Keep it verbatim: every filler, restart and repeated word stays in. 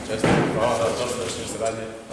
Jeste, hvala, da, to što još ništa radnje.